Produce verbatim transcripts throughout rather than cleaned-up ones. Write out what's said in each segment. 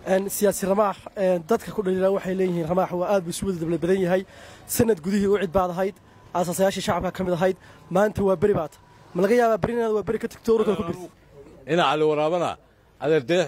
أن سياسي رماح dadka ku dhalila waxay leeyihiin ramax waa aad buu wada dabla badan yahay sanad gudihii u cid baad ahayd asaasayaasha shacabka kamid ahayd maanta waa bari baad ma laga yaabaa barinaad waa bari ka tagto ururka ku birtay ina cali waraabana adeertay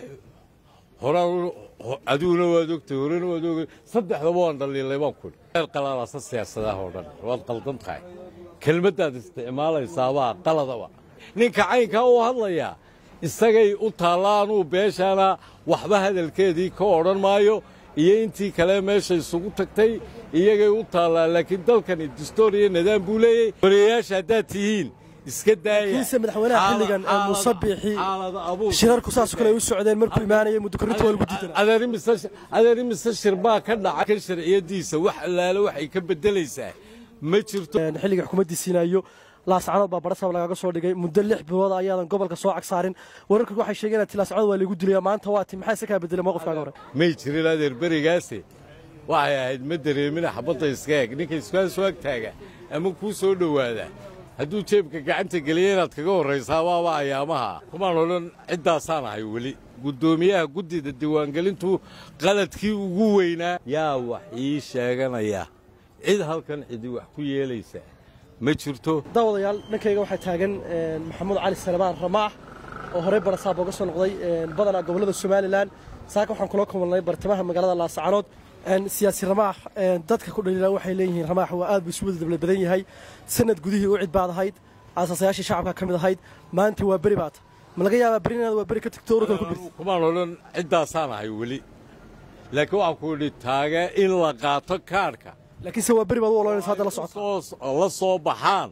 horaan aduna waa dogtay horena waa dogtay saddexda waan dhaliilay baan ku qalalaasa siyaasadaha oo dhan waad qaldan tahay kelmadaad isticmaalaysaa waa qaladaba ninka caynka uu hadlaya isagay u taalaan uu beeshana waxba hadalkeedii ka oran maayo iyo intii kale meesha isugu tagtay iyagay u taalaan laakiin dalkan dastuuriye nidaam buu leeyahay wariyaasha hadaad tihiin iska daaya kiisa madaxweynaha xilligan musabixi shirarku saas kale u socdeen markuu imaanayay muddo korinta waa lagu diidanaa adeerimise adeerimise shirbaa ka dhacay sharciyadiisa wax allaale waxay ka bedelaysaa ma jirto xilliga xukuumaddiisiinayo laascanood baa barasab lagaga soo dhigay muddo lix bilood ayaadan gobolka soo cagsaarin wararku waxay sheegeen in laascanood waa lagu dilay maanta waa tii maxay ka bedelay mowqifkaaga hore may jirin adeer barigaasi waxay ahayd ma dareemina xabadda iska eeg ninka iskaa soo agtaaga ama kuu soo dhowaada hadduu jeebka gacanta geliya inaad kaga horraysaa waaba ayaamaha kumaan odhan ciddaasaan ahay weli guddoomiyaha guddida diiwaangelintu qaladkii ugu weynaa yaa wax ii sheeganaya cid halkan cidi wax ku yeelaysa ma jirto daawadayaal dhankayga waxaa taagan maxamuud cali salmaan ramaax oo horey barasaab uga soo noqday badanaa gobollada somalilan saaka waxaan kula kulannay bartamaha magaalada laascanood siyaasi ramaax dadka ku dhalila waxay leeyihiin ramaax waa aad buu wada dabla badan yahay sanad gudihii u cid baad ahayd asaasayaasha shacabka kamid ahayd maanta waa bari baad ma laga yaabaa barinaad waa bari ka tagto ururka ku birtay kumaan odhan ciddaasaan ahay weli laakiin waxaan ku idhi taage in la qaato kaadhka laakiin se waa bari baad u oloonaysa hadda la socoto la soo baxaan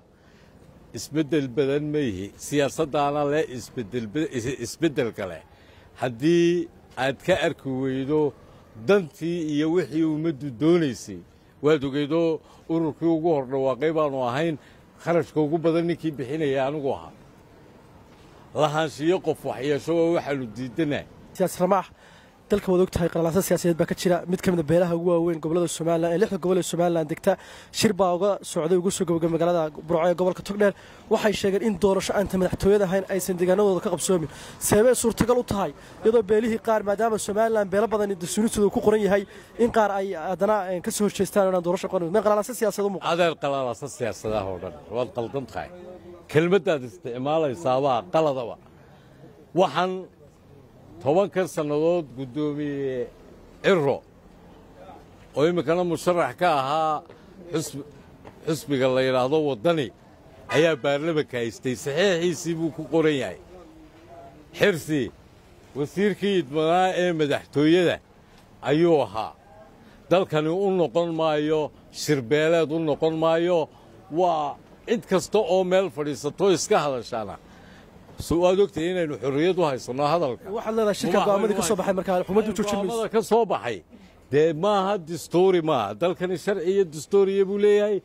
isbeddel badan ma yihi siyaasaddaana leh isbeddelka leh haddii aad ka arki weydo dantii iyo wixii ummaddu doonaysay waad ogeydoo ururkii ugu hor dhawaaqay baannu ahayn kharashka ugu badan ninkii bixinaya anigu ahaa lahaanshiyo qof waxyeesho waa waxaannu diidanaa siyaasi ramaax dalka waad ogtahay qalalaasa siyaasadeed baa ka jira mid ka mid a beelaha ugu waaweyn gobollada somalilan ee lixda gobol ee somalilan degta shir baa uga socday ugu soo gabagabay magaalada burco ee gobolka togdheer waxay sheegeen in doorasho aanta madaxtooyada ahayn aysan deegaanadooda ka qabsoomin sababay suurtagal u tahay iyadoo beelihii qaar maadaama somalilan beelo badan dastuuritooda ku qoran yahay in qaar ay haddana ka soo horjeestaan inaan doorasho qoran ma qalalaasa siyaasadeed u muuqda adeer qalalaasa siyaasadaha oo dhan waad qaldan tahay kelmadaad isticmaalaysaa waa qaladaba waxaan tobankan sannadood guddoomiye ciro oo iminkana musharax ka ahaa xusbiga la yidhaahdo waddani ayaa baarlamanka haystay saxiixiisii buu ku qoran yahay xirsi wasiirkii idmanaa ee madaxtooyada ayuu ahaa dalkani u noqon maayo shirbeeleed u noqon maayo waa cid kasta oo meel fadhiisato iska hadashaana waad ogtahay inaynu xorriyad u haysanno hadalka waxaad leedahay shirka go'aamadii ka soo baxay markaa xukuumaddu joojinayso ka soo baxay dee maaha dastuuri maaha dalkani sharci iyo dastuuriya buu leeyahay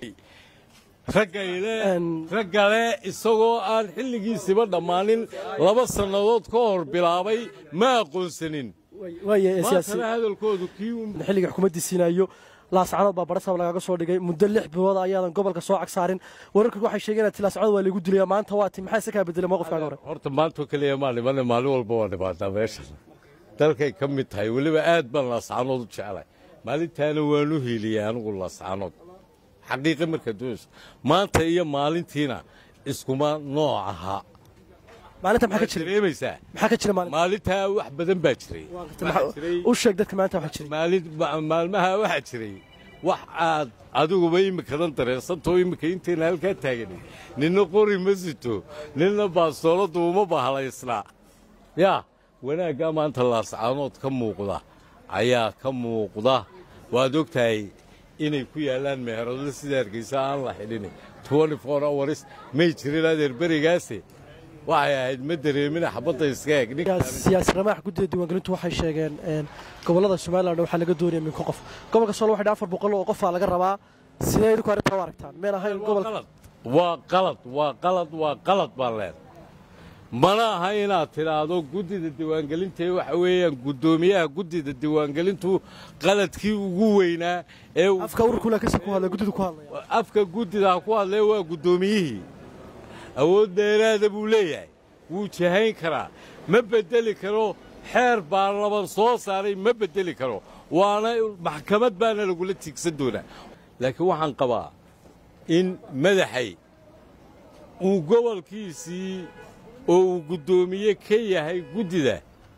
raggale isagoo aan xilligiisiba dhammaanin laba sannadood ka hor bilaabay ma aqoonsanin maantana hadalkoodu kii xilliga xukuumaddiisiinayo laascanood baa barasab lagaga soo dhigay muddo lix bilood ayaadan gobolka soo cagsaarin wararku waxay sheegeen in laascanood waa lagu dilay maanta waa tii maxay ka bedelay mowqifkaaga hore horta maanta kaliya ma dhiman maalin walba waa dhibaataa meesha dalkay ka mid tahay weliba aad baan laascanood u jeclay maalintaana waanu hiiliyay anigu laascanood xaqiiqo marka doonayso maanta iyo maalintiina iskuma nooc ahaa maalinta maxaa ka jiray maxaa ka jiray maalinta maalinta wax badan baa jiray u sheeg dadka maanta waxa jiray maalin maalmaha waxa jiray wax aad adiguba imikadan dareensantoo imika intayna halkaa taagan ninna qori ma sito ninna baastooladu uma bahlaysnaa yaa wanaaggaa maanta laascaanood ka muuqda ayaa ka muuqda waad ogtahay inay ku yaallaan meherado sida hargeysa aan la xidhin hours may jirin adeer berigaasi waxay ahayd ma dareemina xabadda iska eeg siyaasi ramaax guddida diiwaangelintu waxay sheegeen gobollada somalilan waxaa laga doonaya minka qof gobolka sool waxay afar boqol oo qofaa laga rabaa sidee idinku arrintaa u aragtaan meen ahayn gobolka waa qalad waa qalad waa qalad baan leedahay mana aha inaad tidhaahdo guddida diiwaangelinta waxa weeyaan guddoomiyaha guddida diiwaangelintu qaladkii ugu weynaa ee afka ururkula kasi ku hadlay guddidu ku hadlay afka guddida ku hadlay waa guddoomiyihii awood dheeraada buu leeyahay wuu jahayn karaa ma bedeli karo xeer baarlaman soo saaray ma beddeli karo waana maxkamad baana lagula tiigsan doonaa laakiin waxaan qabaa in madaxay uu gobolkiisii oo uu guddoomiye ka yahay guddida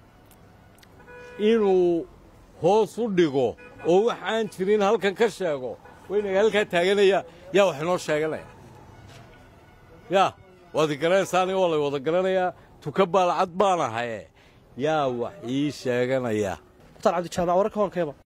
inuu hoos u dhigo oo wax aan jirin halkan ka sheego waynaga halkaa taaganaya yaa wax inoo sheeganaya yaa waad garanaysaani waa lay wada garanayaa tuka baalcad baan ahaye yaa wax ii sheeganaya cabdi jaamac wararka hoonkeeba